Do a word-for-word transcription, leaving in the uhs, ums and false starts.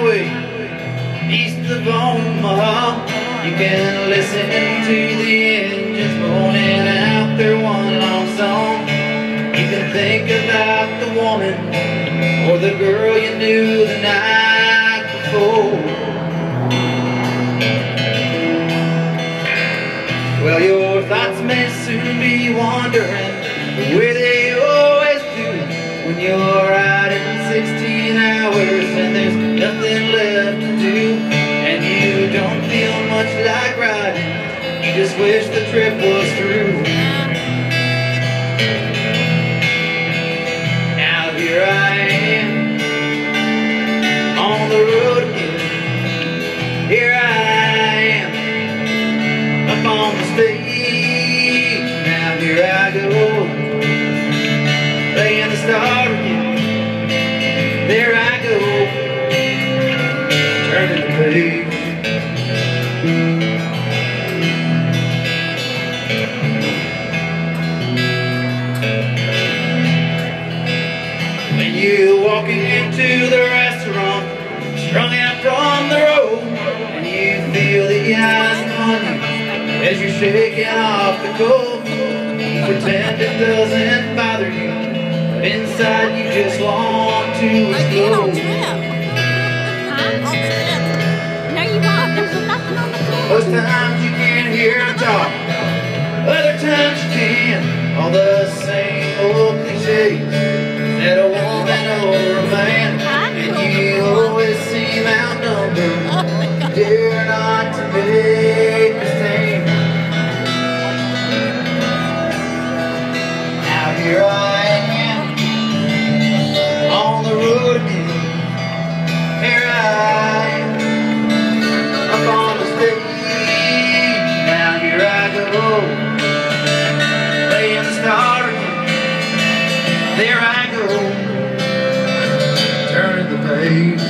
highway east of Omaha. You can listen to the engines moaning out their one long song. You can think about the woman or the girl you knew the night before. Well, your thoughts may soon be wandering the way they always do when you're riding sixteen hours and there's nothing left to do, and you don't feel much like riding. You just wish the trip was through. Now here I am on the road again. Here I am up on the stage. Now here I go, playing the star again. There I go, turning the page. When you're walking into the restaurant, strung out from the road, and you feel the eyes on you as you're shaking off the cold. You pretend it doesn't bother you, but inside you just want to explode. No, you won't. There's nothing on the floor. Most times you can't hear them talk, other times you can. All the same old cliches that a woman or a man, and you always seem outnumbered. Dare not to make a stand. Now here I am on the road again. Here I am up on the stage. Now here I go, playing the star again. There I go, turning the page.